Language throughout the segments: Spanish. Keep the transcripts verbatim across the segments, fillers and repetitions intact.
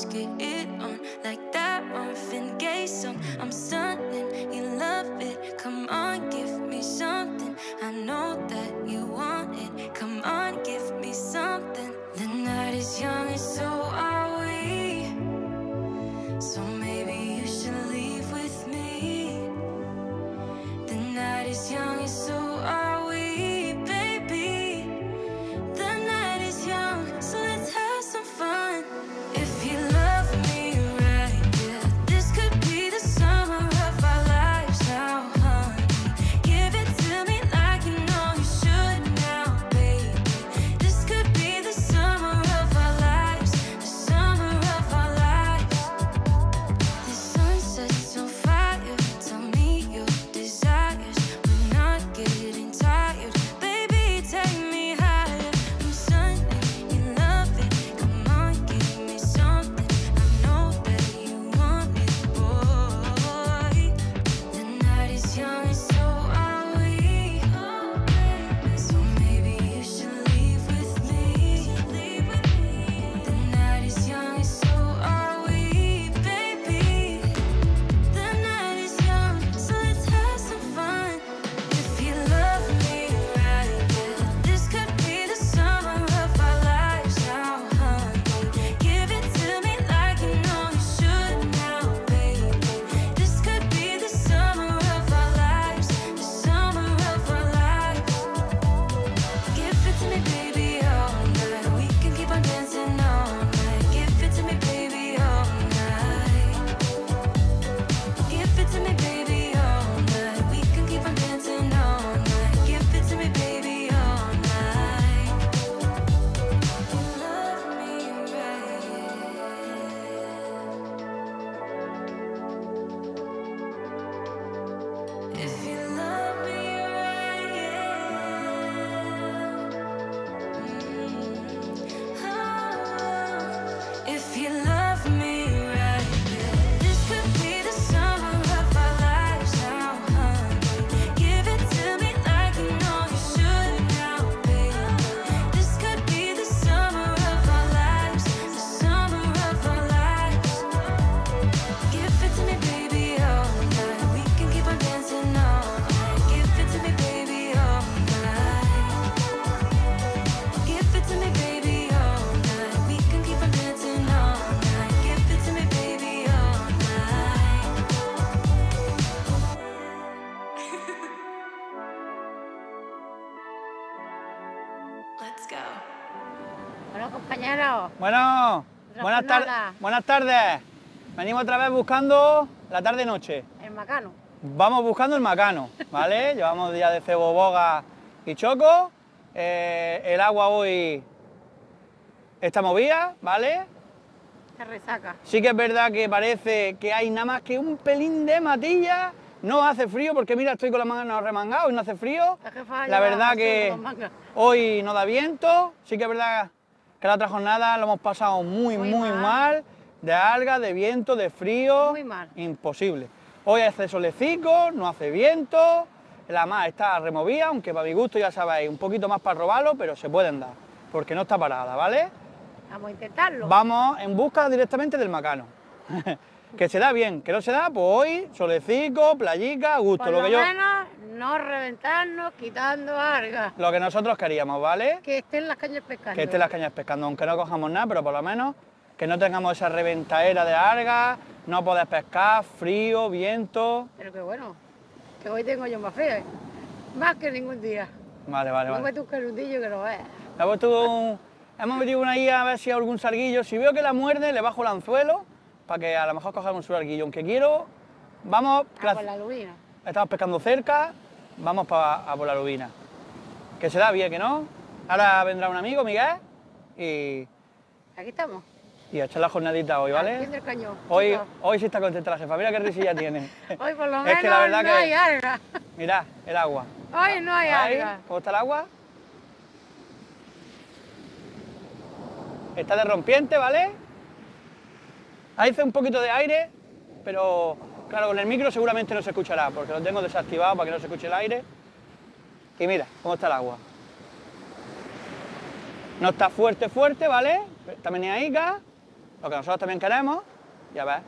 get it on like that Marvin Gaye song. I'm stunning, you love it. Come on, give me something. I know that you want it. Come on, give me something. The night is young and so are we. So maybe you should leave with me. The night is young and so are we, baby. The night is young, so let's have some fun. If you love me right, yeah, this could be the summer of our lives now, honey. Give it to me like you know you should now, baby. This could be the summer of our lives, the summer of our lives. The sunset's on fire, tell me your desires. We're not getting tired, baby, take me higher. I'm stunning, you love it. Come on, give me something. I know that you want it, boy. The night is young and so are we. So maybe you should leave with me. The night is young and so are we, baby. The night is young, so let's have some fun. If you love me right, yeah, this could be the summer of our lives now, honey. Give it to me like you know you should now, baby. This could be the summer of our lives, the summer of our lives. Give it to me, baby, all night. We can keep on dancing all night. Give it to me, baby, all night. Give it to me, baby, all night. We can keep on dancing all night. Give it to me, baby, all night. You love me right. If you love me right, yeah. Oh, if you love me right, yeah. This could be the summer of our lives now, honey. Give it to me like you know you should now, baby. This could be the summer of our lives, the summer of our lives. Give it to me, baby, all night. We can keep on dancing all night. Give it to me, baby, all night. Give it to me, baby, all night. We can keep on dancing all night. Give it to me, baby, all night. Let's go. Bueno, compañeros, Bueno, Otra buenas, tar- jornada. buenas tardes. Venimos otra vez buscando la tarde-noche. el macano. Vamos buscando el macano, ¿vale? Llevamos días de cebo, boga y choco. Eh, el agua hoy está movida, ¿vale? Se resaca. Sí que es verdad que parece que hay nada más que un pelín de matilla. No hace frío porque mira, estoy con las manos remangadas y no hace frío. La jefa La lleva verdad así que con mangas. hoy no da viento. Sí que es verdad que la otra jornada lo hemos pasado muy, muy, Muy mal. mal. De algas, de viento, de frío. Muy mal. Imposible. Hoy hace solecito, no hace viento. La mar está removida, aunque para mi gusto ya sabéis, un poquito más para robarlo, pero se pueden dar, porque no está parada, ¿vale? Vamos a intentarlo. Vamos en busca directamente del macano. Que se da bien, que no se da, pues hoy solecito, playica, a gusto. Por lo lo, que yo, menos no reventarnos quitando algas. lo que nosotros queríamos, ¿vale? Que estén las cañas pescando. Que estén las cañas pescando, aunque no cojamos nada, pero por lo menos que no tengamos esa reventadera de algas, no poder pescar, frío, viento. Pero que bueno, que hoy tengo yo más frío, ¿eh? Más que ningún día. Vale, vale, No vale. me un carundillo que lo veas. Le he puesto un- Hemos metido una guía a ver si hay algún sarguillo. Si veo que la muerde, le bajo el anzuelo para que a lo mejor cojamos un sarguillo. Aunque quiero, vamos, Ah, con la lubina. estamos pescando cerca, vamos pa- a por la lubina. Que se da bien, que no. Ahora vendrá un amigo, Miguel, y, Aquí estamos. y a echar la jornadita hoy, Al ¿vale? pie del cañón. Hoy, chicos. hoy sí está contenta la jefa, mira qué risilla tiene. Hoy por lo Es menos que la verdad no que- hay algas. Mirad, el agua. Hoy no hay Ahí, algas. ¿cómo está el agua? Está de rompiente, ¿vale? Ahí hace un poquito de aire, pero claro, con el micro seguramente no se escuchará, porque lo tengo desactivado para que no se escuche el aire. Y mira, cómo está el agua. No está fuerte, fuerte, ¿vale? Está meneaica, lo que nosotros también queremos, ya ves.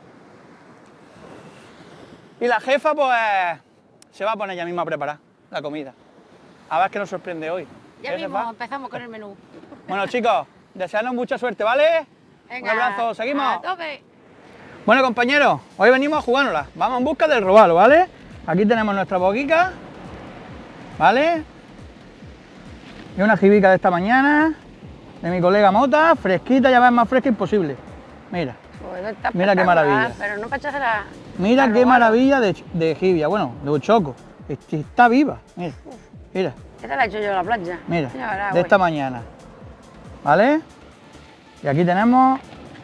Y la jefa, pues, se va a poner ella misma a preparar la comida. A ver qué nos sorprende hoy. Ya ¿Eh, mismo jefa? empezamos con el menú. Bueno, chicos, desearnos mucha suerte, ¿vale? Venga, Un abrazo, seguimos. a tope. Bueno, compañeros, hoy venimos a jugárnosla. Vamos en busca del robalo, ¿vale? Aquí tenemos nuestra boquica, ¿vale? Y una jibica de esta mañana, de mi colega Mota, fresquita, ya ves, más fresca imposible. Mira, Pues está Mira qué espectacular, maravilla. Pero no para echarse la... mira la qué robalo. maravilla de, de jibia, bueno, de choco. Est- Está viva, mira, mira, Esta la he hecho yo en la playa. mira, Ya verás, de güey. esta mañana, ¿vale? Y aquí tenemos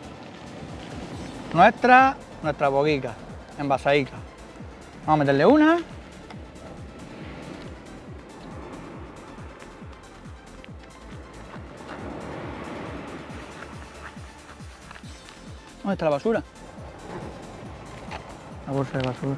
nuestra, nuestra boquica, envasadica. Vamos a meterle una. ¿Dónde está la basura? La bolsa de basura.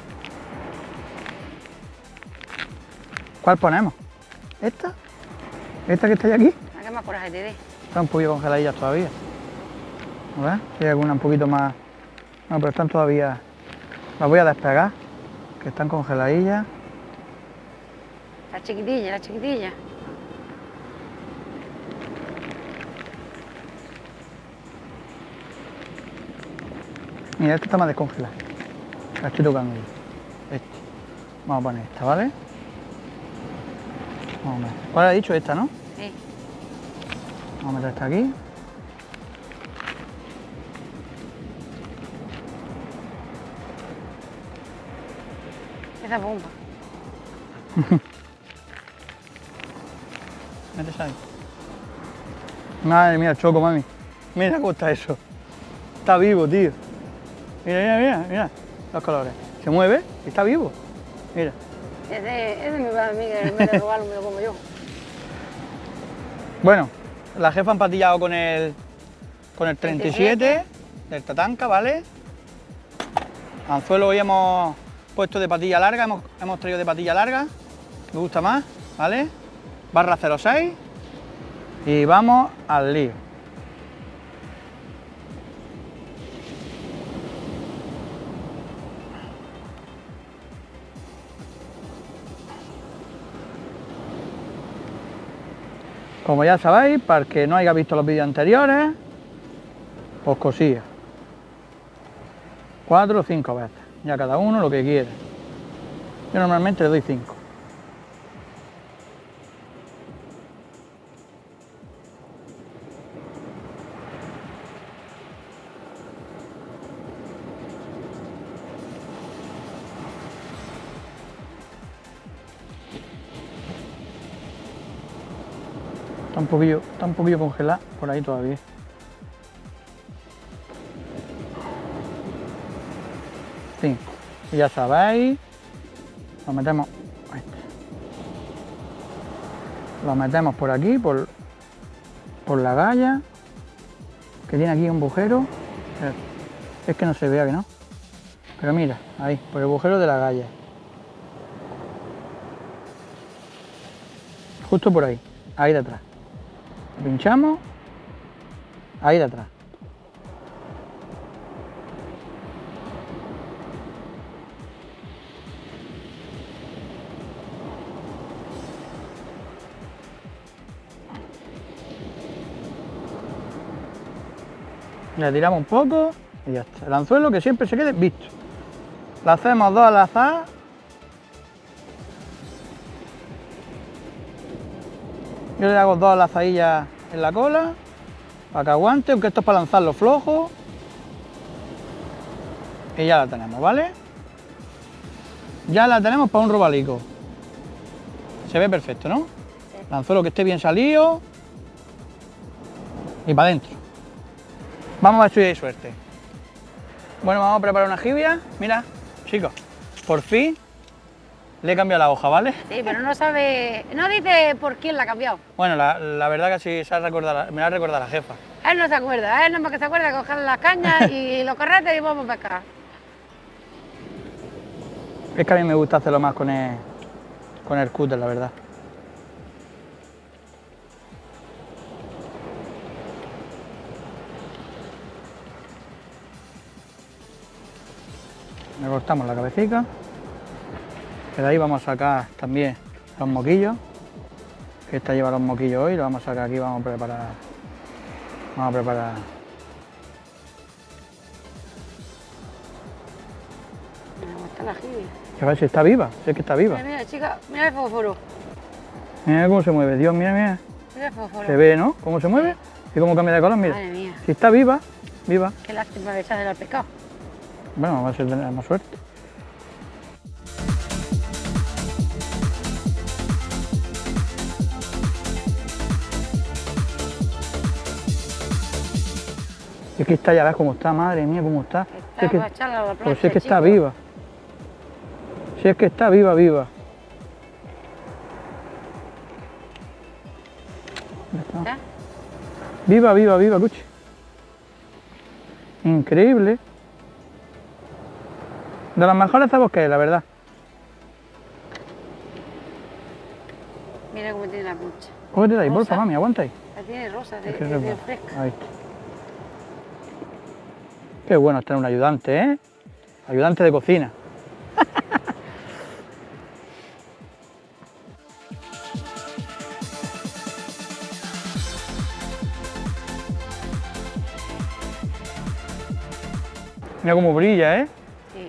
¿Cuál ponemos? ¿Esta? ¿Esta que está aquí? ¿A qué más coraje te dé? Están un poquito congeladillas todavía. A ver, si hay alguna un poquito más. No, pero están todavía. Las voy a despegar, que están congeladillas. La chiquitilla, la chiquitilla. Mira, esta está más descongelada. La estoy tocando yo. Este. Vamos a poner esta, ¿vale? Vamos a ver. ¿Cuál ha dicho? Esta, ¿no? Sí. Vamos a meter esta aquí. Esa bomba. Métese ahí. Madre mía, choco, mami. Mira cómo está eso. Está vivo, tío. Mira, mira, mira, mira. Los colores. Se mueve y está vivo. Mira. Ese, ese me va a mí, que en vez de robarlo me lo como yo. Bueno, la jefa ha empatillado con el, con el treinta y siete del Tatanka, ¿vale? Anzuelo hoy hemos puesto de patilla larga, hemos, hemos traído de patilla larga, me gusta más, ¿vale? Barra cero seis y vamos al lío. Como ya sabéis, para el que no haya visto los vídeos anteriores, pues cosía. Cuatro o cinco veces, ya cada uno lo que quiere. Yo normalmente le doy cinco. Está un poquillo, está un poquillo congelada por ahí todavía. Cinco. Y ya sabéis, lo metemos, ahí está. Lo metemos por aquí, por, por la galla, que tiene aquí un agujero. Es que no se vea, que no. Pero mira, ahí, por el agujero de la galla. Justo por ahí, ahí de atrás. Pinchamos, ahí de atrás. Le tiramos un poco y ya está. El anzuelo que siempre se quede visto. Le hacemos dos al azar. Yo le hago dos lazadillas en la cola para que aguante, aunque esto es para lanzarlo flojo. Y ya la tenemos, ¿vale? Ya la tenemos para un robalico. Se ve perfecto, ¿no? Sí. El anzuelo que esté bien salido. Y para adentro. Vamos a ver si hay suerte. Bueno, vamos a preparar una jibia. Mira, chicos, por fin le he cambiado la hoja, ¿vale? Sí, pero no sabe... No dice por quién la ha cambiado. Bueno, la, la verdad que sí se ha recordado, me la ha recordado la jefa. Él no se acuerda, él no más que se acuerda de coger las cañas y los carretes y vamos a pescar. Es que a mí me gusta hacerlo más con el, con el cúter, la verdad. Le cortamos la cabecita. Que de ahí vamos a sacar también los moquillos. Que esta lleva los moquillos hoy, lo vamos a sacar aquí, vamos a preparar. Vamos a preparar. Mira, está la jibi. A ver si está viva, si es que está viva. Mira, mira, chica, mira el fósforo. Mira cómo se mueve, Dios, mira, mira. Mira el fósforo. Se ve, ¿no? Cómo se mueve y cómo cambia de color, mira. Madre mía. Si está viva, viva. Qué lástima que echas al pescado. Bueno, vamos a ver si tenemos suerte. Es que está, ya ves cómo está, madre mía, cómo está. Está Si es que, agachada a la pues plancha, si es que está chico. viva. Si es que está viva, viva. Ya está. ¿Ya? Viva, viva, viva, Cuchi. Increíble. De las mejores sabos que es, la verdad. Mira cómo tiene la puncha. Cógete de ahí, porfa, Rosa. mami, aguanta ahí. La tiene rosa, de, Es que de, es de verdad. fresca. Ahí. Qué bueno es tener un ayudante, ¿eh? Ayudante de cocina. Mira cómo brilla, ¿eh? Sí.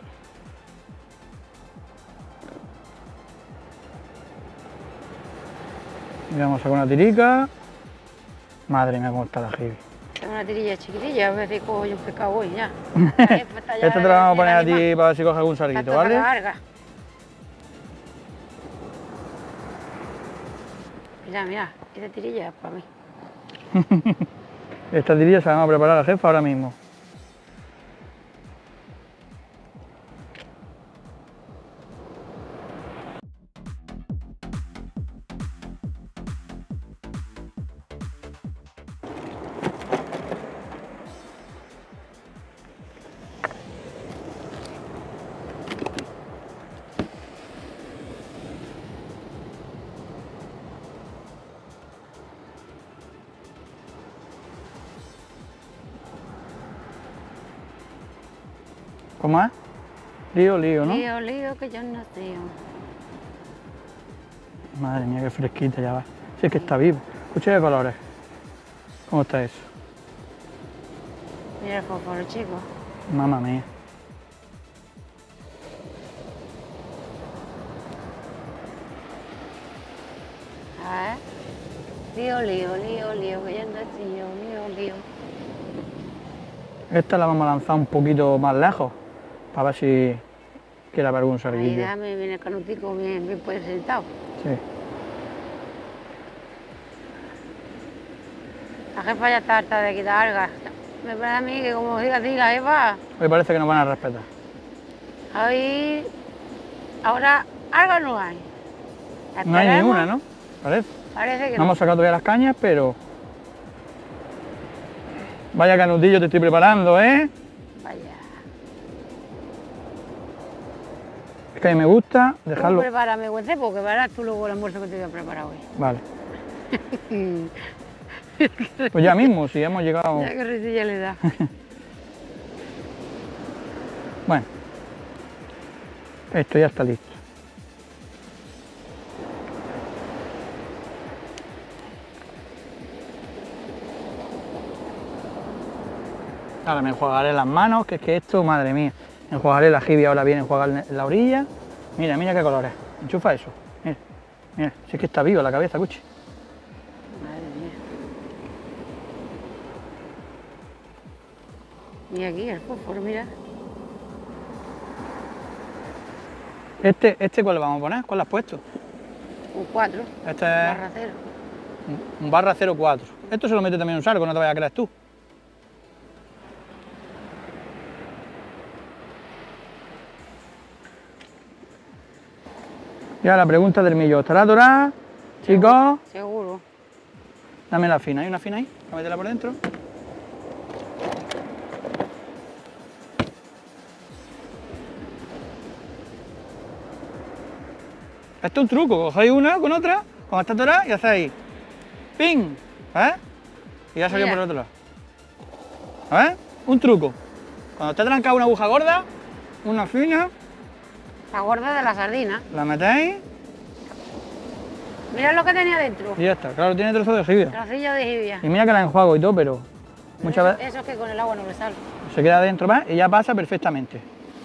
Mira, vamos a sacar una tirica. Madre mía, cómo está la jibi. Tengo una tirilla chiquitilla, a ver si cojo yo un pescado hoy ya. Esta te la vamos a poner a ti para ver si coges algún sarguito, ¿vale? Larga. Mira, mira, esta tirilla es para mí. Esta tirilla se la vamos a preparar a la jefa ahora mismo. ¿Cómo es? Lío, lío, ¿no? Lío, lío, que yo no sé. Madre mía, qué fresquita ya va. Sí, es que está viva. Escucha de colores. ¿Cómo está eso? Mira el fósforo, chico. Mamma mía. A ver. Lío, lío, lío, lío, que yo no sé, lío, lío. Esta la vamos a lanzar un poquito más lejos. Para ver si quiere haber algún Ahí sarguillo. déjame bien el canutico bien, bien pues sentado. Sí. La jefa ya está harta de quitar algas. Me parece a mí que como diga, diga, Eva, Hoy parece que nos van a respetar. ahí ahora algas no hay. No hay Esperemos. ninguna, ¿no? Parece. Parece que No no. hemos sacado todavía las cañas, pero... Vaya canutillo te estoy preparando, ¿eh? Vaya. Es que a mí me gusta Tú dejarlo... prepárame, güey, porque verás tú luego el almuerzo que te voy a preparar hoy. Vale. Pues ya mismo, si hemos llegado... Ya que risilla le da. Bueno. Esto ya está listo. Ahora me enjuagaré las manos, que es que esto, madre mía. Enjuagaré la jibia, ahora viene a enjuagar en la orilla. Mira, mira qué colores. Enchufa eso. Mira, mira, si es que está viva la cabeza, Cuchi. Madre mía. Mira aquí el fósforo, mira. Este, este ¿cuál le vamos a poner? ¿Cuál le has puesto? Un cuatro. Este es Barra cero. un barra cero cuatro. Esto se lo mete también un sargo, no te vayas a creer tú. Y ahora la pregunta del millón. ¿Estará dorada? Chicos, Seguro. dame la fina. ¿Hay una fina ahí? Para meterla por dentro. Esto es un truco. Cogéis una con otra, cuando está dorada, y hacéis ¡ping! ¿Eh? Y ya salió Mira. por el otro lado. ¿Eh? Un truco. Cuando está trancada una aguja gorda, una fina, La gorda de la sardina. la metéis Mirad lo que tenía dentro. y ya está. Claro, tiene trozo de jibia. Trocillo de jibia. Y mira que la enjuago y todo, pero muchas Eso, veces eso es que con el agua no le sale. se queda dentro más y ya pasa perfectamente.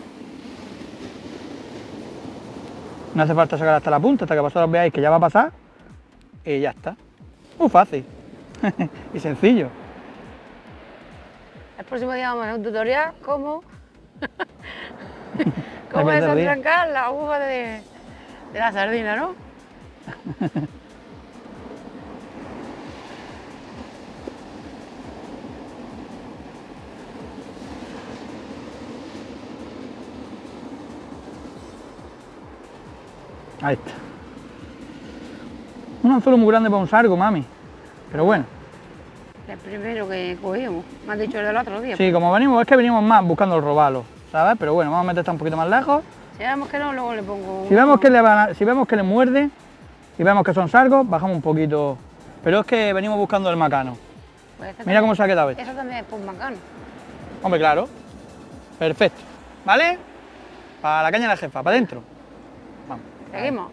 No hace falta sacar hasta la punta, hasta que vosotros veáis que ya va a pasar y ya está. Muy fácil y sencillo. El próximo día vamos a hacer un tutorial cómo, cómo Hay que hacer desatrancar la aguja de, de la sardina, ¿no? Ahí está. Un anzuelo muy grande para un sargo, mami. Pero bueno, El primero que cogimos. Me has dicho el del otro día. sí, como venimos, es que venimos más buscando el robalo, ¿sabes? Pero bueno, vamos a meter esta un poquito más lejos. Si vemos que no, luego le pongo... Si vemos que le, van a- si vemos que le muerde y vemos que son sargos, bajamos un poquito. Pero es que venimos buscando el macano. Pues este Mira cómo también- se ha quedado esto. Eso también es por macano. Hombre, claro. Perfecto. ¿Vale? Para la caña de la jefa, para adentro. Vamos. Seguimos.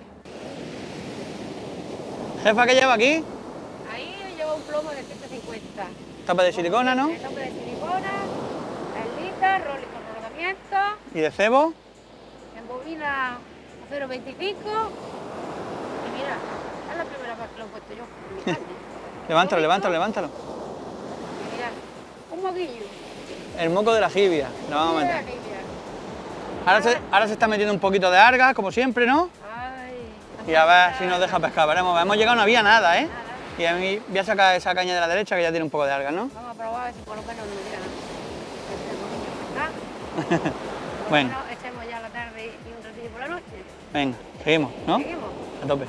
Jefa, ¿qué lleva aquí? Ahí lleva un plomo de ciento cincuenta. Tapa de silicona, ¿no? Tapa de silicona, perlitas, rolling con rodamiento, Y de cebo. en bobina a cero coma veinticinco. Y mira, es la primera vez que lo he puesto yo en mi caña. Levántalo, levántalo, levántalo. Y mira, un moquillo. El moco de la jibia. Lo vamos a Mira meter. aquí, mira. Ahora se, ahora se está metiendo un poquito de algas, como siempre, ¿no? Ay, Y a ver si nos deja pescar. Veremos, hemos llegado, no había nada, ¿eh? nada. Y a mí voy a sacar esa caña de la derecha que ya tiene un poco de algas, ¿no? Vamos a probar a ver si por lo menos nos llega el moquillo, ¿verdad? Por lo Bueno. menos echemos ya la tarde y un ratillo por la noche. Venga, seguimos, ¿no? Seguimos. A tope.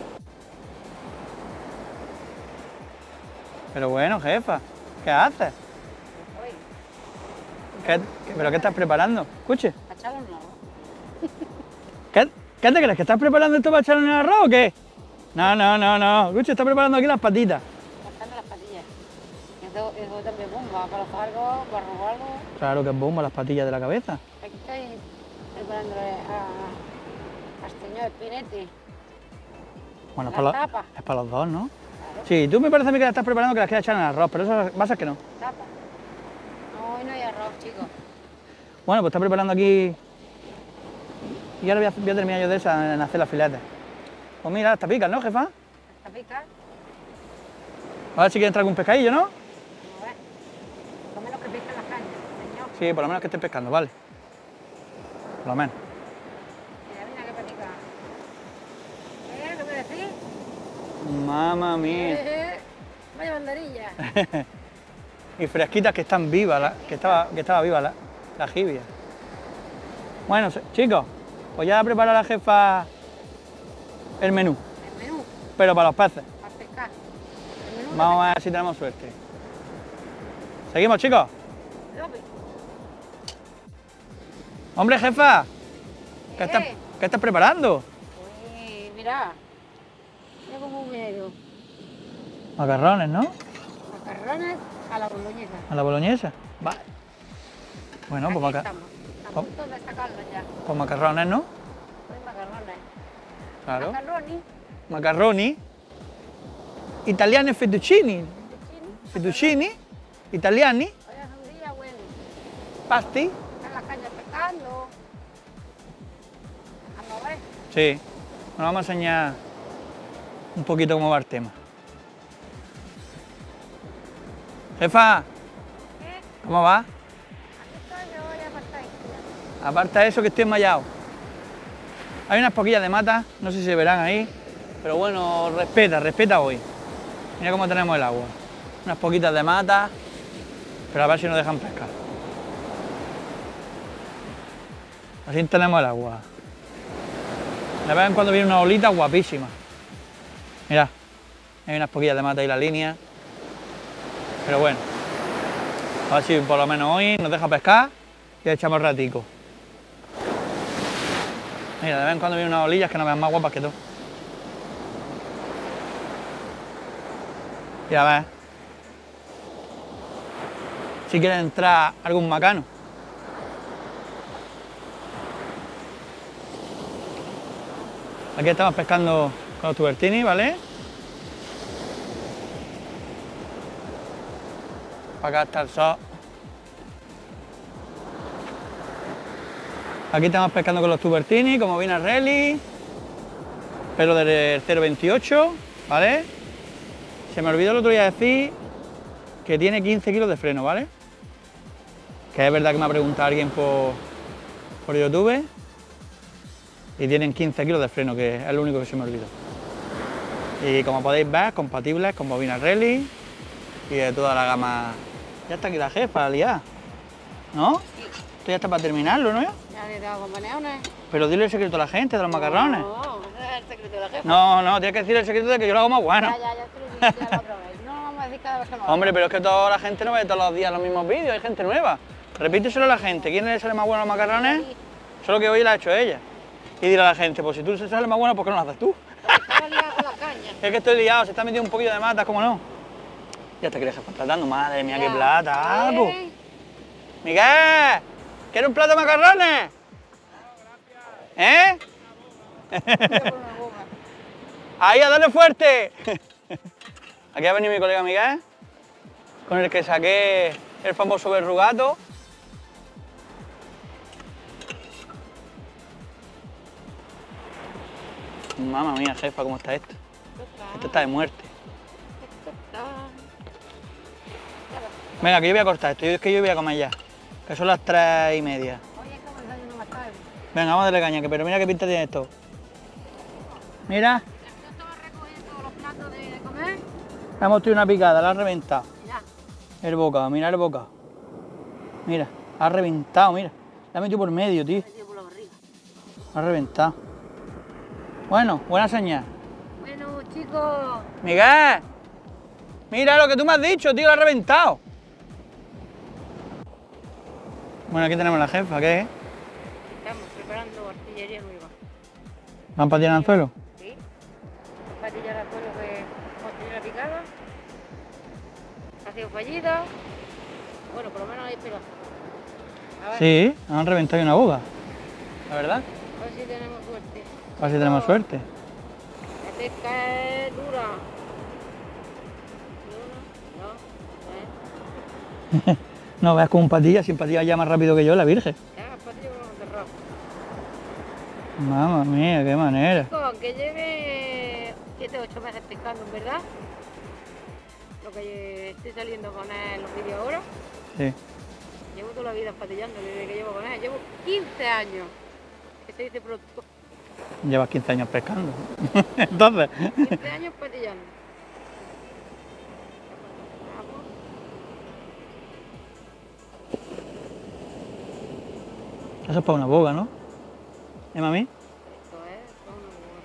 Pero bueno, jefa, ¿qué haces? Oye, ¿Qué, qué- ¿Pero qué estás preparando? Escuche, a echarle un lado. ¿qué, ¿qué te crees? ¿Que estás preparando esto para echarlo en el arroz o qué? No, no, no, no. Escuche, está preparando aquí las patitas. Cortando las patillas. Eso, eso también bomba para los cargos, para robarlo. Claro que es bomba las patillas de la cabeza. Aquí estoy preparándole a, al señor Spinetti. Bueno, es Las para, los, tapas. es para los dos, ¿no? Claro, Sí, tú me parece a mí que las estás preparando que las quieres echar en el arroz, pero eso va a ser que no. tapa. No, hoy no hay arroz, chicos. Bueno, pues está preparando aquí. Y ahora voy a, voy a terminar yo de esa en hacer las filetes. Pues mira, hasta picas, ¿no, jefa? Esta pica, A ver si quiere entrar algún pescadillo, ¿no? vamos a ver. Por lo menos que piquen las cañas, señor. Sí, por lo menos que estén pescando, vale. Por lo menos. Mira, mira que pica. ¿Eh? ¿Qué me decís? Mamma mía. Eh, vaya banderilla. Y fresquitas que están vivas, la- que, estaba, que estaba viva la, la jibia. Bueno, se- chicos, pues ya prepara la jefa el menú, El menú, pero para los peces. para pescar. El menú Vamos a ver si tenemos suerte. ¿Seguimos, chicos? de Lope. Hombre, jefa, ¿qué ¿Qué? estás, qué estás preparando? Uy, mira. Mira como un medio. Macarrones, ¿no? Macarrones a la boloñesa. A la boloñesa. Vale. Bueno, pues, Aquí maca- estamos. A oh. punto de sacarlo ya. pues macarrones, ¿no? Pues macarrones. Claro. Macarroni. Macarroni. Italiani fettuccini. Fettuccini. Fettuccini. Italiani. Hoy es un día bueno. Pasti. Están las cañas pescando. Vamos a ver. Sí. Nos vamos a enseñar un poquito cómo va el tema. Jefa, ¿Qué? ¿cómo va? Aquí estoy, yo voy a pasar. Aparte de eso que estoy enmayado. Hay unas poquillas de mata, no sé si se verán ahí, pero bueno, respeta, respeta hoy. Mira cómo tenemos el agua. Unas poquitas de mata, pero a ver si nos dejan pescar. Así tenemos el agua. De vez en cuando viene una olita guapísima. Mira, hay unas poquillas de mata ahí en la línea. Pero bueno, a ver si por lo menos hoy nos deja pescar y le echamos ratico. Mira, de vez en cuando vienen unas olillas que no vean más guapas que tú. Y a ver si quiere entrar algún macano. Aquí estamos pescando con los tubertini, ¿vale? Para acá está el sol. Aquí estamos pescando con los tubertini, como viene Rally, pero del cero veintiocho, ¿vale? Se me olvidó el otro día decir que tiene quince kilos de freno, ¿vale? Que es verdad que me ha preguntado alguien por, por YouTube y tienen quince kilos de freno, que es lo único que se me olvidó. Y como podéis ver, compatibles con bobina Rally y de toda la gama. Ya está aquí la jefa, liada, ¿no? Sí. Esto ya está para terminarlo, ¿no? Ya le he dado compañones. Pero dile el secreto a la gente de los macarrones. No, ese es el secreto de la jefa. No, no, tienes que decir el secreto de que yo lo hago más bueno. Ya, ya, ya te lo dije ya la otra vez. No vamos a decir cada vez que lo hago. Hombre, pero es que toda la gente no ve todos los días los mismos vídeos, hay gente nueva. Repíteselo a la gente, ¿quién le sale más bueno a los macarrones? Solo que hoy lo ha hecho ella. Y dile a la gente, pues si tú le sales más bueno, ¿por qué no lo haces tú? Estaba liado con la caña. Es que estoy liado, se está metiendo un poquillo de matas, ¿cómo no? Ya te quieres contratando, madre mía, qué Ya. plata, Apu. ¿Eh? Miguel, ¿quieres un plato de macarrones? ¿Eh? Voy a poner una goma. Ahí, a darle fuerte. Aquí ha venido mi colega Miguel, con el que saqué el famoso verrugato. Mamma mía, jefa, ¿cómo está esto? Esto está de muerte. Esto está... Venga, que yo voy a cortar esto, yo- es que yo voy a comer ya, que son las tres y media. Oye, es como el desayuno más tarde. Venga, vamos a darle caña, que pero mira qué pinta tiene esto. Mira, Yo estaba recogiendo los platos de, de comer. hemos tenido una picada, la ha reventado. Ya. El bocado, mira el bocado. Mira, ha reventado, mira. La ha metido por medio, tío. Me dio por la barriga. Ha reventado. Bueno, buena señal. Bueno, chicos. Miguel, mira lo que tú me has dicho, tío, lo ha reventado. Bueno, aquí tenemos la jefa, ¿qué es? Estamos preparando artillería nueva. ¿Van para tirar anzuelo? ¿Sí? Para tirar el suelo que hemos tenido la picada. Ha sido fallida. Bueno, por lo menos hay pedazos. A ver, Sí, han reventado una boga. La verdad, a ver si tenemos suerte. a ver si tenemos suerte. La pesca es dura. Y una, dos, tres. No, veas con un patilla, sin patilla ya más rápido que yo, la virgen. Ya, patillo con los cerrados. Mamma mía, qué manera. Chicos, aunque lleve siete o ocho meses pescando, en verdad, lo que estoy saliendo con él en los vídeos ahora, Sí. llevo toda la vida patillando desde que llevo con él. Llevo quince años, que se dice pronto. Llevas quince años pescando. Entonces, quince años patillando. eso es para una boga, ¿no? ¿Eh, mami? Esto es para una boga.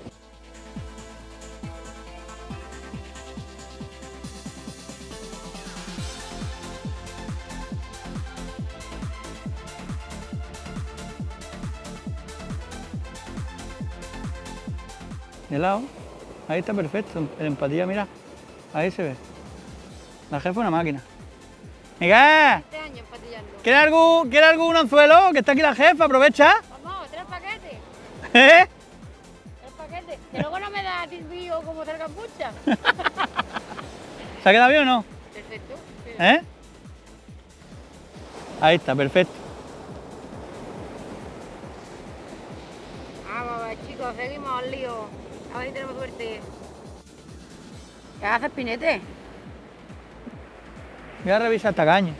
De lado. Ahí está perfecto. El empatía, mira. Ahí se ve. La jefa es una máquina. ¡Miguel! quince años patillando. ¿Quieres algún, ¿Quieres algún anzuelo? Que está aquí la jefa, aprovecha. Vamos, tres paquetes. ¿Eh? Tres paquetes. Que luego no me da tilbío como tal campucha. ¿Se ha quedado bien o no? Perfecto. ¿Eh? Ahí está, perfecto. Vamos a ver, chicos, seguimos al lío. A ver si tenemos suerte. ¿Qué haces, Pinete? Voy a revisar esta caña.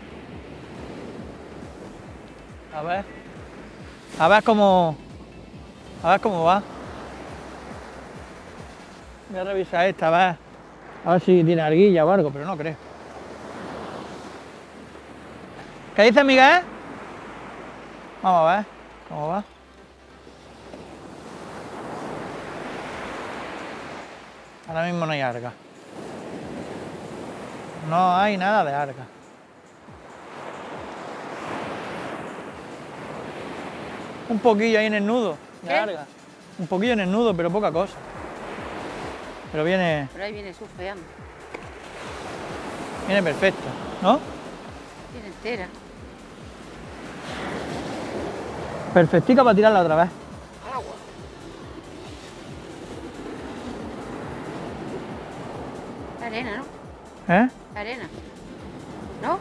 A ver. A ver cómo. A ver cómo va. Voy a revisar esta, a ver. A ver si tiene arguilla o algo, pero no creo. ¿Qué dices, Miguel? Vamos a ver cómo va. Ahora mismo no hay arga. No hay nada de arga. Un poquillo ahí en el nudo de ¿Qué? arga. Un poquillo en el nudo, pero poca cosa. Pero viene, Pero ahí viene surfeando. viene perfecto, ¿no? Viene entera. Perfectica para tirarla otra vez. Agua. Arena, ¿no? ¿Eh? Arena. ¿No?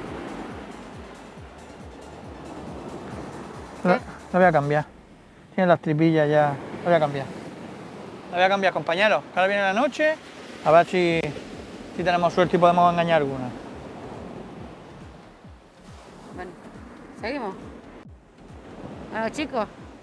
La, la voy a cambiar. Tiene las tripillas ya. La voy a cambiar. La voy a cambiar, compañeros. Que ahora viene la noche. A ver si, si tenemos suerte y podemos engañar alguna. Bueno, seguimos. Bueno, chicos.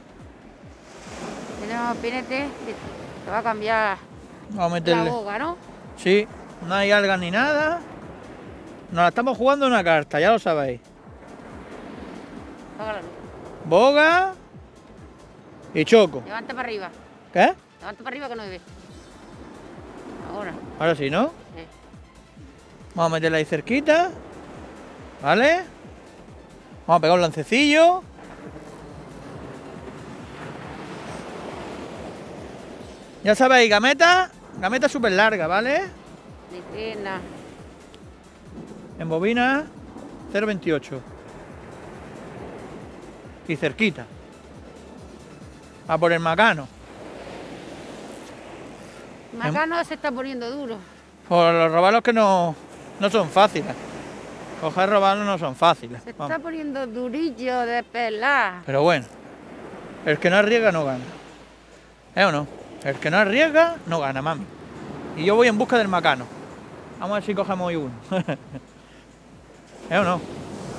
Tenemos pinete que va a cambiar Vamos a la meterle. boga, ¿no? Sí, no hay algas ni nada. Nos la estamos jugando una carta, ya lo sabéis. Apaga la luz. Boga y choco. Levanta para arriba. ¿Qué? Levanta para arriba que no me ve. Ahora. Ahora sí, ¿no? Sí. Vamos a meterla ahí cerquita. ¿Vale? Vamos a pegar un lancecillo. Ya sabéis, gameta, gameta súper larga, ¿vale? Linterna. En bobina cero veintiocho. Y cerquita. A por el macano. Macano se está poniendo duro. Por los robalos que no, no son fáciles. Coger robalos no son fáciles. Se está Vamos. poniendo durillo de pelar. Pero bueno, el que no arriesga no gana. ¿Eh o no? El que no arriesga no gana, mami. Y yo voy en busca del macano. Vamos a ver si cogemos hoy uno. ¿Eh o no?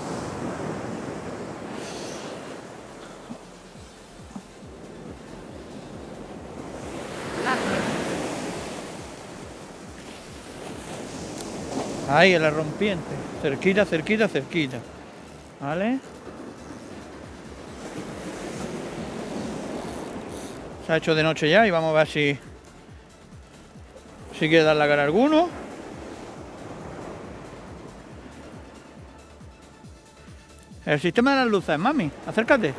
Ahí, en la rompiente. Cerquita, cerquita, cerquita. ¿Vale? Se ha hecho de noche ya y vamos a ver si... Si quiere dar la cara a alguno. El sistema de las luces, mami. Acércate.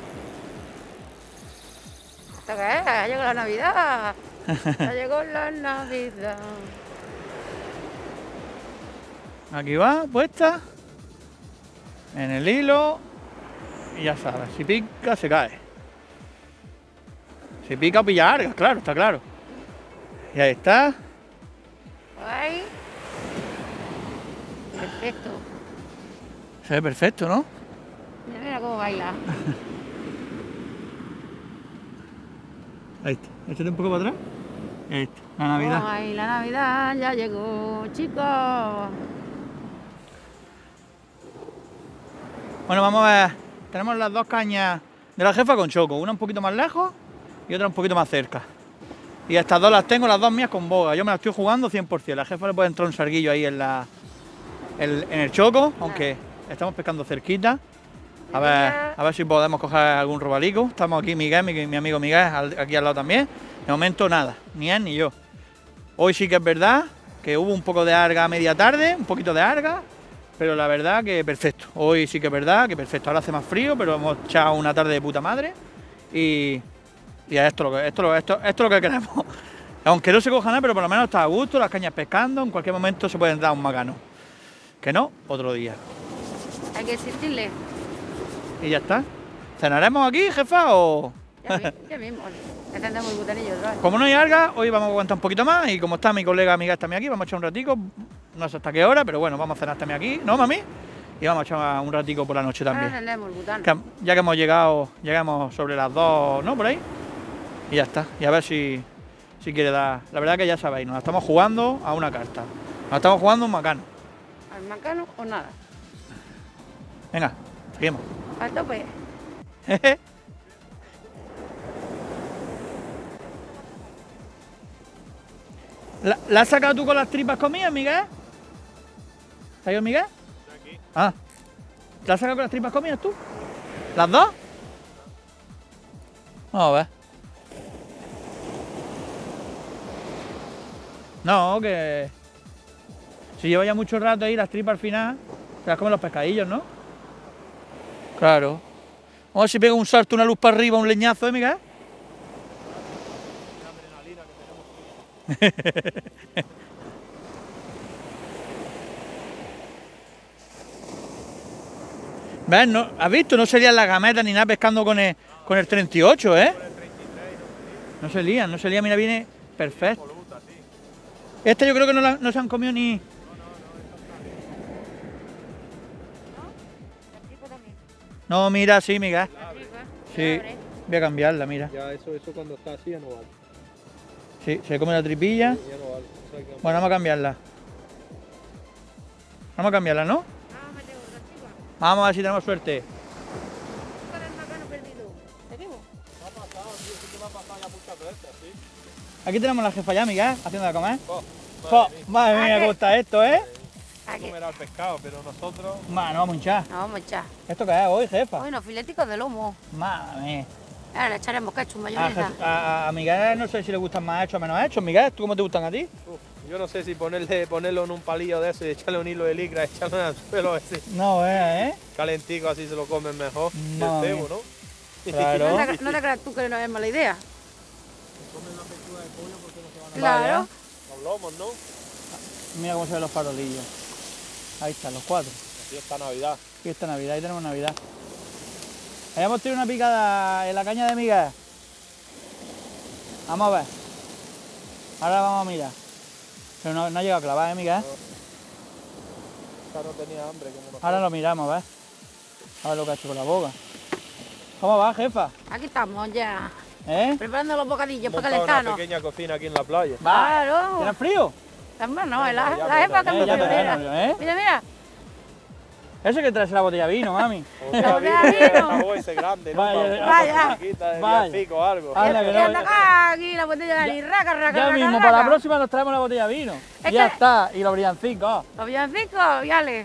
¿Esto qué es? Ya llegó la Navidad. Ya llegó la Navidad. Aquí va, puesta. En el hilo. Y ya sabes, si pica se cae. Si pica pilla algas, claro, está claro. Y ahí está. Ahí. Perfecto. Se ve perfecto, ¿no? Mira, mira cómo baila. Ahí está. Échate un poco para atrás. Ahí está. La Navidad. Ay, la Navidad ya llegó, chicos. Bueno, vamos a ver. Tenemos las dos cañas de la jefa con choco. Una un poquito más lejos y otra un poquito más cerca. Y estas dos las tengo, las dos mías con boga. Yo me las estoy jugando cien por ciento. La jefa le puede entrar un sarguillo ahí en, la, en, en el choco, aunque estamos pescando cerquita. A ver, a ver si podemos coger algún robalico. Estamos aquí, Miguel, mi, mi amigo Miguel, al- aquí al lado también. De momento nada, ni él ni yo. Hoy sí que es verdad que hubo un poco de alga a media tarde, un poquito de alga, pero la verdad que perfecto. Hoy sí que es verdad que perfecto. Ahora hace más frío, pero hemos echado una tarde de puta madre y, y esto, es lo que, esto, lo- esto, esto es lo que queremos. Aunque no se coja nada, pero por lo menos está a gusto, las cañas pescando, en cualquier momento se pueden dar un macano. Que no, otro día. Hay que insistirle. Y ya está. ¿Cenaremos aquí, jefa, o...? Ya, mi- ya mismo. Encendemos el butanillo otra vez. Como no hay alga, hoy vamos a aguantar un poquito más y como está mi colega Miguel también aquí, vamos a echar un ratico, no sé hasta qué hora, pero bueno, vamos a cenar también aquí, ¿no, mami? Y vamos a echar un ratico por la noche Ahora también. encendemos el butano. Que- ya que hemos llegado, llegamos sobre las dos, ¿no? Por ahí. Y ya está. Y a ver si, si quiere dar... La verdad que ya sabéis, nos la estamos jugando a una carta. Nos la estamos jugando un macano. ¿Al macano o nada? Venga, seguimos. Al tope. ¿La, ¿La has sacado tú con las tripas comidas, Miguel? ¿Está ahí Miguel? Estoy aquí. Ah. ¿La has sacado con las tripas comidas tú? ¿Las dos? Vamos a ver. No, que... Si lleva ya mucho rato ahí las tripas al final, te las comen los pescadillos, ¿no? Claro. Vamos a ver si pega un salto, una luz para arriba, un leñazo, ¿eh, Miguel? ¿Ves? No, ¿has visto? No se lían las gametas ni nada pescando con el, con el treinta y ocho, ¿eh? No se lían, no se lían, mira, viene perfecto. Este yo creo que no, la- no se han comido ni... El chico también. No, mira, sí, Miguel. La tripa. Sí, voy a cambiarla, mira. Ya eso, eso cuando está así ya no vale. Sí, se come la tripilla. Ya no vale. O sea que- Bueno, vamos a cambiarla. Vamos a cambiarla, ¿no? Vamos a meter otra chica. Vamos a ver si tenemos suerte. Buscar el macano perdido. ¿Seguimos? Me ha pasado, tío, sí que me ha pasado ya muchas veces, sí. Aquí tenemos la jefa ya, Miguel, haciendo de comer. Oh, Jo, madre mía. madre mía, cómo está esto, ¿eh? Aquí. Comerá el pescado, pero nosotros... Mano, vamos a hinchar. No, vamos a echar. ¿Esto qué es hoy, jefa? Bueno, fileticos de lomo. Madre mía. Ahora le echaremos ketchup, A, mayonesa. Jes- a- a Miguel no sé si le gustan más hechos o menos hechos. Miguel, ¿tú cómo te gustan a ti? Uf, yo no sé si ponerle, ponerlo en un palillo de eso y echarle un hilo de licra, echarlo en el suelo ese. No, veas, ¿eh? Calentico, así se lo comen mejor. Y el Madre cebo, mía. ¿no? Claro. No te, no te creas tú que no es mala idea. Comen la pechuga de pollo porque no se van a... Claro. Los lomos, ¿no? Mira cómo se ven los farolillos. Ahí están, los cuatro. Aquí está Navidad. Aquí está Navidad, ahí tenemos Navidad. Habíamos tenido una picada en la caña de Miguel. Vamos a ver. Ahora vamos a mirar. Pero no, no ha llegado a clavar, ¿eh, Miguel? Esta no tenía hambre, como nosotros. Ahora lo miramos, a ver. A ver lo que ha hecho con la boca. ¿Cómo va, jefa? Aquí estamos ya. ¿Eh? Preparando los bocadillos para Montado una calentarnos. pequeña cocina aquí en la playa. Claro. ¿Tienes frío? También no, es la, ya la me jefa da, que eh, es ya muy te da, pionera. no, ¿eh? Mira, mira. Eso que traes la botella de vino, mami. Otra botella vida, de vino. una bolsa grande, ¿no? Vaya, Para- vaya. para chiquita, de Vaya. villancico o algo. Ah, Anda, que Y no- anda acá, aquí la botella de anís, raca, raca, Ya raca, mismo, raca. para la próxima nos traemos la botella de vino. Es Y ya que- está, y los brillancicos. Los villancicos, yale.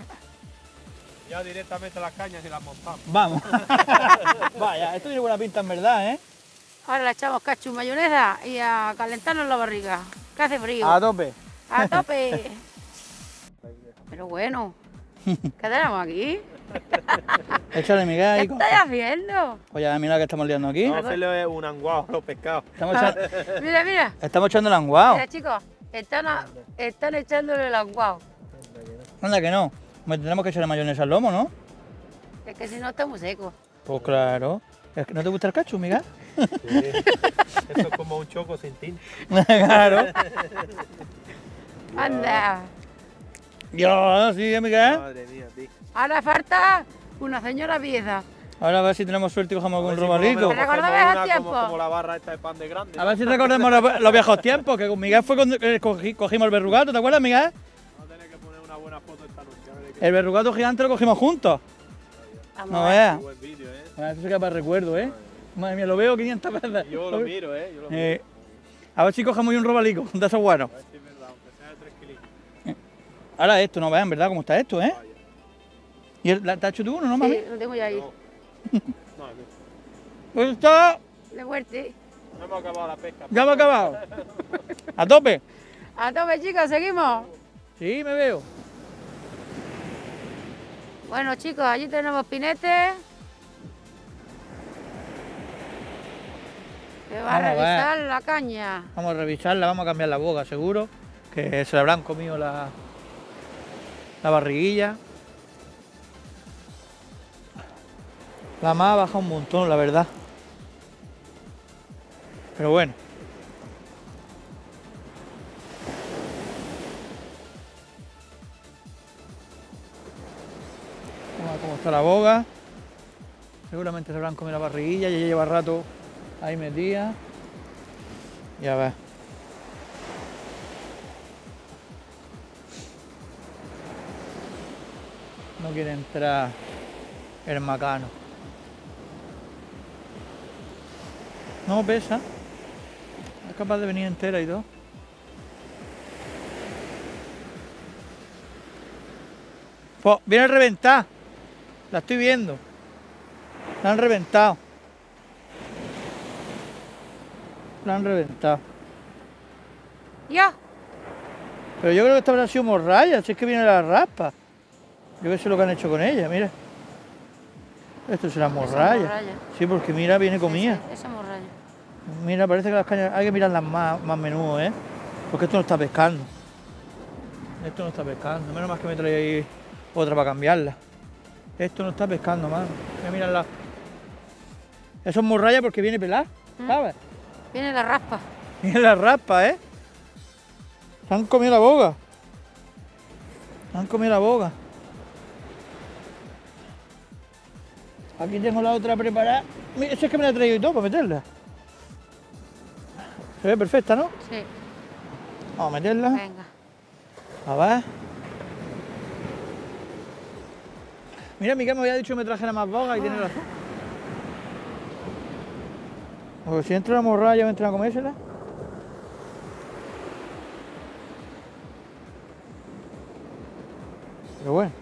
Ya directamente las cañas y las montamos. Vamos. Vaya, esto tiene buena pinta en verdad, ¿eh? Ahora le echamos ketchup, mayonesa y a calentarnos la barriga. Que hace frío. A tope. A tope. Pero bueno, ¿qué tenemos aquí? Échale, Miguel. ¿Qué ahí con- estáis haciendo? Oye, mira que estamos liando aquí. Vamos a hacerle un anguao a los pescados. Estamos, echa- Mira, mira. estamos echando el anguao. Mira, chicos, están, a- están echándole el anguao. Anda que no. Hombre, tenemos que echarle mayonesa al lomo, ¿no? Es que si no está muy seco. Pues claro. Es que ¿no te gusta el ketchup, Miguel? Sí. Eso es como un choco sin tinta. Claro. Anda. Dios, sí, Miguel. Madre mía, tío. Ahora falta una señora pieza. Ahora a ver si tenemos suerte y cogemos algún A ver si por lo robalico. menos ¿Te acordabas cogemos al una tiempo? Como, como la barra esta de pan de grande. A ver si recordemos los, los viejos tiempos, que con Miguel fue cuando eh, cogí- cogimos el verrugato, ¿te acuerdas, Miguel? Vamos a tener que poner una buena foto esta noche. A ver qué El verrugato gigante lo cogimos juntos. Vamos No a ver. veas. buen vídeo, ¿eh? Ah, eso se queda para recuerdo, ¿eh? Madre mía, lo veo quinientas veces. Yo lo miro, ¿eh? Yo lo miro. Eh, a ver si cogemos un robalico de esos buenos. A ver si es verdad, aunque sea de tres kilitos. Ahora esto, no vean, ¿verdad? ¿Cómo está esto, eh? Vaya. ¿Y el, la- te has hecho tú uno, no, mami? Sí, lo tengo ya ahí. No. No, aquí. Pues está, De muerte. No hemos acabado la pesca. ya hemos acabado. ¿A tope? A tope, chicos, seguimos. Sí, me veo. Bueno, chicos, allí tenemos pinetes. Que va a Vamos a ver. revisar la caña. Vamos a revisarla, vamos a cambiar la boca, seguro. Que se le habrán comido la, la barriguilla. La más ha bajado un montón, la verdad. Pero bueno. Vamos a ver cómo está la boga. Seguramente se habrán comido la barriguilla, ya lleva rato ahí metida. Ya ves. No quiere entrar el macano. No pesa. Es capaz de venir entera y todo. Pues viene a reventar. La estoy viendo. La han reventado. La han reventado. ¿Ya? Pero yo creo que esta habrá sido morralla, si es que viene la raspa. Yo que sé lo que han hecho con ella, mira. Esto será morralla. morralla. Sí, porque mira, viene comida. Sí, sí, esa morralla. Mira, parece que las cañas hay que mirarlas más, más menudo, ¿eh? Porque esto no está pescando. Esto no está pescando. Menos más que me trae ahí otra para cambiarla. Esto no está pescando, mano. Voy a mirarla. Eso es morralla porque viene pelada, Mm. ¿sabes? Viene la raspa. Viene la raspa, ¿eh? Se han comido la boga. Se han comido la boga. Aquí tengo la otra preparada. Mira, esa es que me la he traído y todo para meterla. Se ve perfecta, ¿no? Sí. Vamos a meterla. Venga. A ver. Mira, Miguel me había dicho que me trajera más bogas y tiene razón. Porque si entra la morralla, me entra a comérsela. Pero bueno.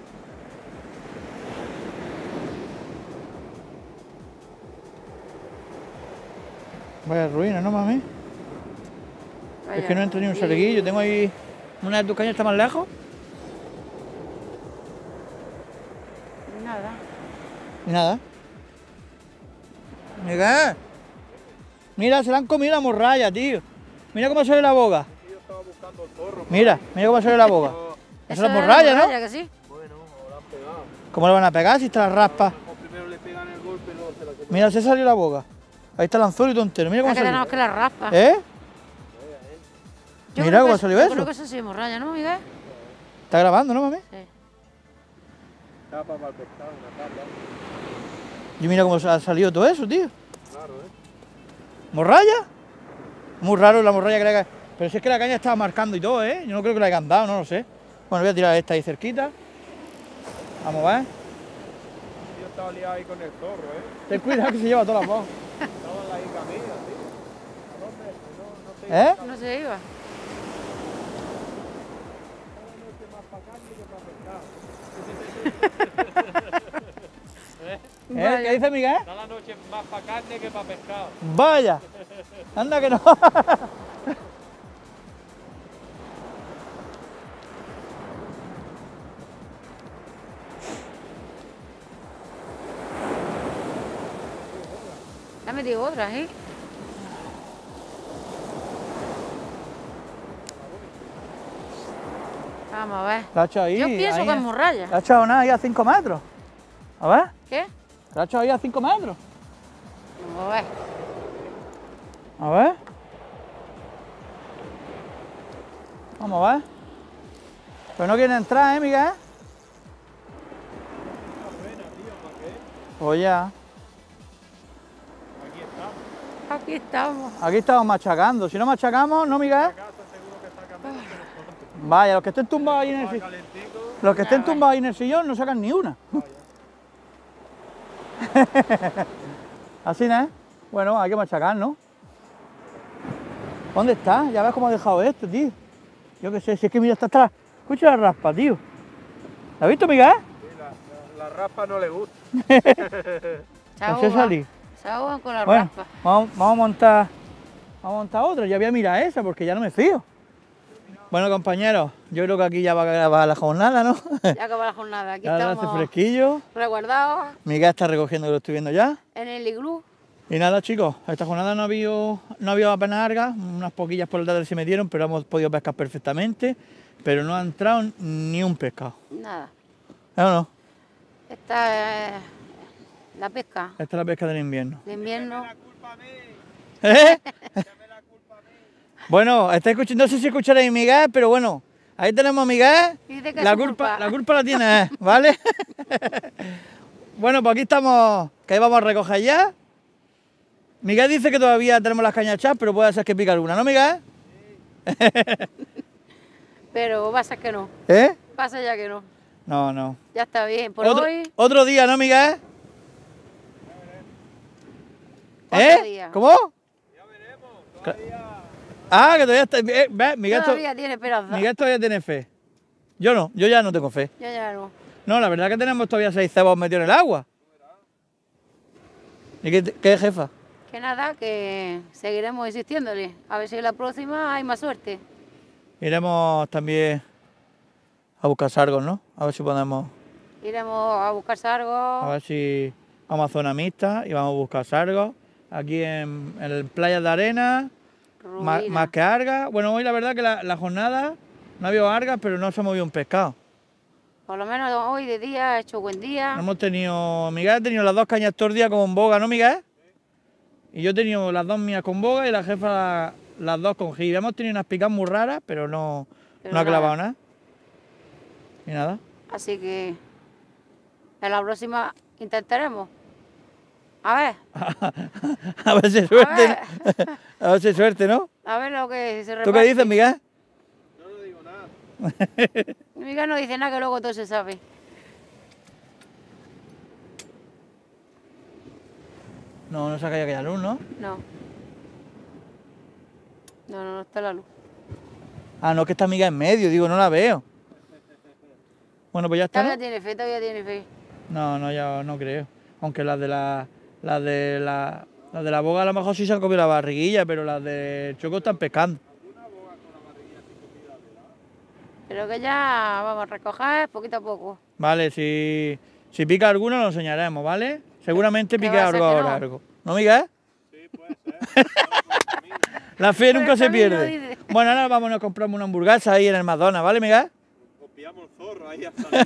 Vaya ruina, ¿no, mami? Vaya. Es que no entra ni un saleguillo. Tengo ahí... Una de tus cañas está más lejos. Nada. Y nada. Miguel. Mira, se la han comido la morralla, tío. Mira cómo sale la boga. Yo estaba buscando el zorro. Mira, mira cómo sale la boga. Esa es la Eso morralla, ¿no? morralla, que sí. Bueno, ahora han pegado. ¿Cómo le van a pegar si está la raspa? A lo mejor primero le pegan el golpe y luego se la queman. Mira, se salió la boga. Ahí está el anzuelo y todo entero. Mira cómo Es que tenemos salió. que la raspa. ¿Eh? Yo Mira creo cómo que- salió yo eso. creo que eso sí es morralla, ¿no, Miguel? Está grabando, ¿no, mami? Sí. Tapa para el pescado, una tapa. Y mira cómo ha salido todo eso, tío. Claro, ¿eh? ¿Morralla? Muy raro la morralla que le haga. Pero si es que la caña estaba marcando y todo, ¿eh? Yo no creo que la hayan dado, no lo sé. Bueno, voy a tirar esta ahí cerquita. Vamos a ver. Yo estaba liado ahí con el zorro, ¿eh? Ten cuidado que se lleva todas las bogas. Estaba en la hija mía, tío. ¿A dónde? No, no sé. ¿Eh? No se iba. ¿Eh? ¿Qué dice Miguel? Da la noche más para carne que para pescado. Vaya. Anda que no. Ya me digo otra, ¿eh? Vamos a ver. La ha echado ahí. Yo pienso ahí, que es morralla. La ha echado nada ahí a cinco metros. A ver. ¿Qué? La ha echado ahí a cinco metros. Vamos a ver. A ver. Vamos a ver. Pero no quieren entrar, ¿eh, Miguel? Pues ya. Aquí estamos. Aquí estamos. Aquí estamos machacando. Si no machacamos, ¿no, Miguel? Casa seguro que está cambiando. Vaya, los que estén tumbados ahí en el Está sillón. calentico. Los que estén Nada. tumbados ahí en el sillón no sacan ni una. Así, ¿no? Bueno, hay que machacar, ¿no? ¿Dónde está? Ya ves cómo ha dejado esto, tío. Yo qué sé, si es que mira, está atrás. Escucha la raspa, tío. ¿La has visto, Miguel? Sí, la, la, la raspa no le gusta. Se Se ahogan. salí. Se ahogan con la Bueno, raspa. vamos, vamos a montar. Vamos a montar otra. Ya voy a mirar esa porque ya no me fío. Bueno, compañeros, yo creo que aquí ya va a acabar la jornada, ¿no? Ya acabó la jornada. Aquí Ya hace estamos fresquillo. resguardados Miguel está recogiendo, que lo estoy viendo ya. en el iglú. Y nada, chicos, esta jornada no ha habido, no ha habido apenas algas, unas poquillas por la tarde se metieron, pero hemos podido pescar perfectamente, pero no ha entrado ni un pescado. Nada. ¿Eh o no? Esta es la pesca Esta es la pesca del invierno. de invierno. ¿Eh? Bueno, está escuchando, no sé si escucharéis a Miguel, pero bueno, ahí tenemos a Miguel. Dice que es La su culpa, culpa. la culpa la tiene él, ¿vale? Bueno, pues aquí estamos, que ahí vamos a recoger ya. Miguel dice que todavía tenemos las cañas echadas, pero puede ser que pique alguna, ¿no, Miguel? Pero pasa que no. ¿Eh? Pasa ya que no. No, no. Ya está bien. Por Otro, hoy, otro día, ¿no, Miguel? otro ¿Eh? día. ¿Cómo? Ah, que todavía está. eh, ve, Miguel, to- Todavía tiene esperanza. Miguel todavía tiene fe. Yo no, yo ya no tengo fe. Yo ya no. No, la verdad que tenemos todavía seis cebos metidos en el agua. ¿Y qué, qué jefa? Que nada, que seguiremos insistiéndole. A ver si en la próxima hay más suerte. Iremos también a buscar sargos, ¿no? A ver si podemos. Iremos a buscar A sargos. ver si vamos a zona mixta y vamos a buscar sargos. Aquí en, en playas de arena, más, rubinas. más que algas. Bueno, hoy la verdad que la, la jornada no ha habido algas, pero no se ha movido un pescado. Por lo menos hoy de día ha hecho buen día. Hemos tenido, Miguel ha tenido las dos cañas todo el día con boga, ¿no, Miguel? Y yo he tenido las dos mías con boga y la jefa la, las dos con jibia. Hemos tenido unas picas muy raras, pero no, Pero no ha nada. clavado nada. Y nada. Así que en la próxima intentaremos. A ver, A ver si hay a suerte. ver, ¿no? A ver si hay suerte, ¿no? a ver lo que se ¿Tú reparte. qué dices, Miguel? Yo no digo nada. Miguel no dice nada que luego todo se sabe. No, no se ha caído aquella luz, ¿no? No. No, no, no está la luz. Ah, no, que está Miguel en medio, digo, no la veo. Bueno, pues ya está, Todavía ¿no? tiene fe, todavía tiene fe. No, no, ya no creo. Aunque las de la... Las de la... Las de la boga a lo mejor sí se han comido la barriguilla, pero las de Choco están pescando. Pero que ya vamos a recoger poquito a poco. Vale, si, si pica alguna lo enseñaremos, ¿vale? Seguramente ¿Qué pique va a ser algo que ahora, no? algo. ¿No, Miguel? Sí, puede ser. La fe Por nunca el se camino, pierde. dice. Bueno, ahora vámonos a comprarme una hamburguesa ahí en el McDonald's, ¿vale, Miguel? Os pillamos el zorro ahí hasta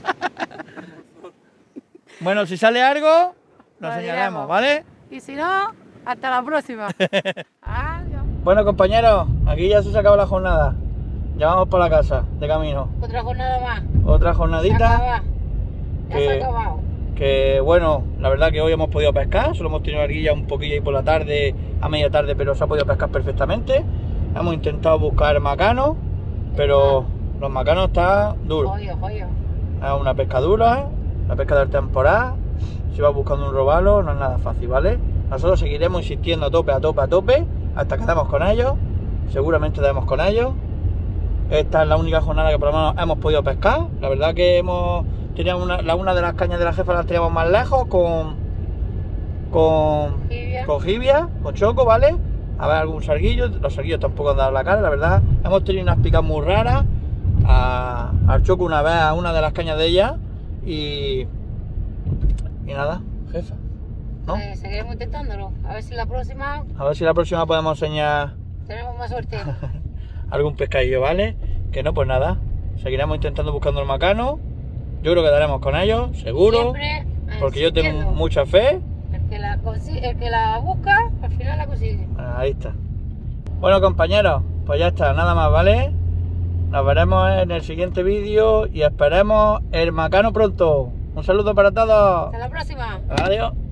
Bueno, si sale algo, lo Lo enseñaremos, diremos. ¿vale? Y si no, hasta la próxima. Adiós. Bueno, compañeros, aquí ya se ha acabado la jornada. Ya vamos para la casa, de camino. Otra jornada más. Otra Se jornadita. acaba. Ya se que- ha acabado. Que bueno, la verdad que hoy hemos podido pescar, solo hemos tenido arguilla un poquillo ahí por la tarde, a media tarde, pero se ha podido pescar perfectamente. Hemos intentado buscar macanos, pero los macanos están duros. Joyo, joyo. Es una pesca dura, la pesca de temporada. Si vas buscando un robalo, no es nada fácil, ¿vale? Nosotros seguiremos insistiendo a tope, a tope, a tope, hasta que demos con ellos. Seguramente demos con ellos. Esta es la única jornada que por lo menos hemos podido pescar. La verdad que hemos teníamos una, la, una de las cañas de la jefa las teníamos más lejos con con Jibia. con jibia, con choco, ¿vale? A ver algún sarguillo. Los sarguillos tampoco han dado la cara, la verdad. Hemos tenido unas picas muy raras. A, al choco una vez a una de las cañas de ella y y nada, jefa, ¿no? Pues seguiremos intentándolo. A ver si la próxima A ver si la próxima podemos enseñar tenemos más suerte. algún pescadillo, ¿vale? Que no, pues nada, seguiremos intentando buscando el macano. Yo creo que daremos con ellos, seguro, Siempre porque yo tengo insistiendo. mucha fe. El que, la consi- el que la busca, al final la consigue. Ahí está. Bueno, compañeros, pues ya está, nada más, ¿vale? Nos veremos en el siguiente vídeo y esperemos el macano pronto. Un saludo para todos. Hasta la próxima. Adiós.